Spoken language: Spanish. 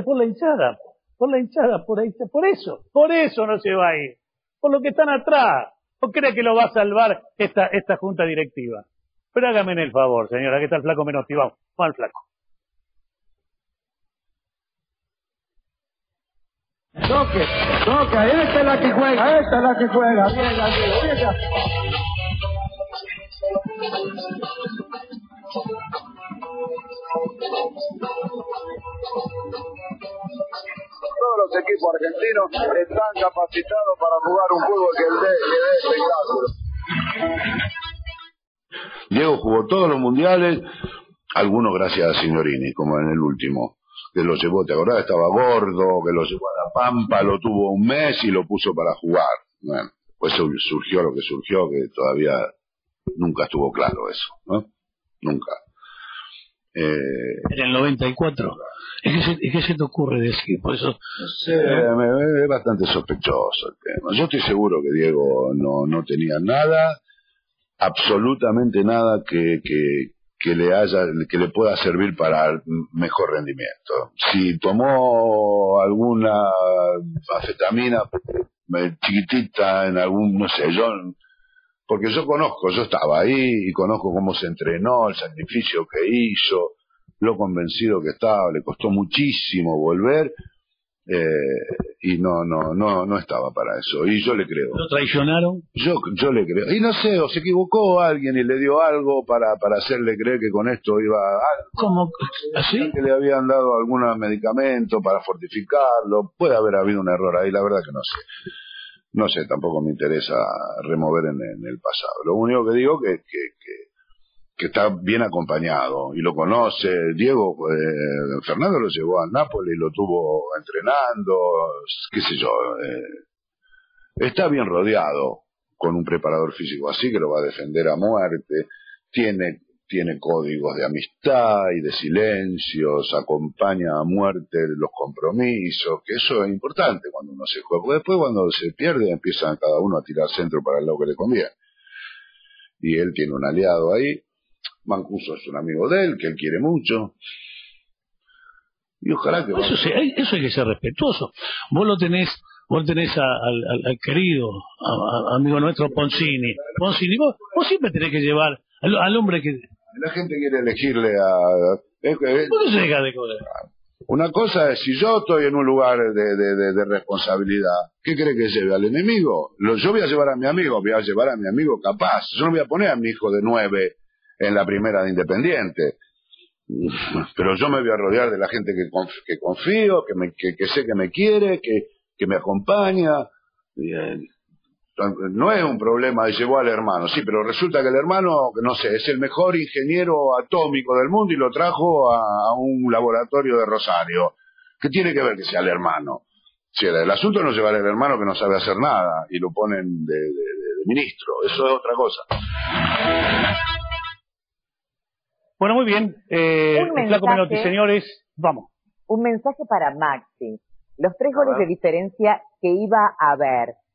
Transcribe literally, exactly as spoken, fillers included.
por la hinchada, por la hinchada, por ahí, por eso, por eso no se va a ir, por lo que están atrás. ¿O cree que lo va a salvar esta esta junta directiva? Pero hágame el favor, señora, que está el flaco menos tibado. Va al flaco. Toque, toque, esta es la que juega, esta es la que juega. Bien, amigo, bien. Todos los equipos argentinos están capacitados para jugar un fútbol que dé, que dé espectáculo. Diego jugó todos los mundiales, algunos gracias a Signorini, como en el último, que lo llevó, ¿te acordás? Estaba gordo, que lo llevó a La Pampa, lo tuvo un mes y lo puso para jugar. Bueno, pues surgió lo que surgió, que todavía nunca estuvo claro eso, ¿no? Nunca. Eh, en el noventa y cuatro. ¿Es que, se, ¿Es que se te ocurre decir? Por eso... No sé, me, me, es bastante sospechoso el tema. Yo estoy seguro que Diego no, no tenía nada, absolutamente nada que, que, que le haya, que le pueda servir para mejor rendimiento. Si tomó alguna anfetamina chiquitita en algún, no sé, yo... Porque yo conozco, yo estaba ahí y conozco cómo se entrenó, el sacrificio que hizo, lo convencido que estaba, le costó muchísimo volver eh, y no no no no estaba para eso. Y yo le creo. ¿Lo traicionaron? Yo yo le creo. Y no sé, o se equivocó alguien y le dio algo para para hacerle creer que con esto iba a... ¿Cómo? ¿Así? Que le habían dado algún medicamento para fortificarlo. Puede haber habido un error ahí, la verdad que no sé. No sé, tampoco me interesa remover en, en el pasado. Lo único que digo que, que, que, que está bien acompañado y lo conoce. Diego, eh, Fernando lo llevó a Nápoles y lo tuvo entrenando, qué sé yo. Eh, está bien rodeado con un preparador físico así que lo va a defender a muerte. Tiene tiene códigos de amistad y de silencios, acompaña a muerte los compromisos, que eso es importante cuando uno se juega, porque después cuando se pierde empiezan cada uno a tirar centro para el lado que le conviene. Y él tiene un aliado ahí, Mancuso es un amigo de él, que él quiere mucho, y ojalá que... Eso, sí, eso hay que ser respetuoso. Vos lo tenés, vos tenés a, al, al, al querido a, a, amigo nuestro Poncini, Poncini, vos, vos siempre tenés que llevar al, al hombre que... La gente quiere elegirle a... Es, es, ¿Por qué se deja de comer? Una cosa es, si yo estoy en un lugar de, de, de, de responsabilidad, ¿qué cree que lleve? ¿Al enemigo? Lo, yo voy a llevar a mi amigo, voy a llevar a mi amigo capaz. Yo no voy a poner a mi hijo de nueve en la primera de Independiente. Pero yo me voy a rodear de la gente que, conf, que confío, que, me, que, que sé que me quiere, que, que me acompaña. Bien. No es un problema, llevó al hermano, sí, pero resulta que el hermano, no sé, es el mejor ingeniero atómico del mundo y lo trajo a, a un laboratorio de Rosario. ¿Qué tiene que ver que sea el hermano? Si el, el asunto no llevar al hermano que no sabe hacer nada y lo ponen de, de, de, de ministro, eso es otra cosa. Bueno, muy bien, eh, el Flaco Menotti, señores, vamos. Un mensaje para Maxi, los tres goles de diferencia que iba a haber.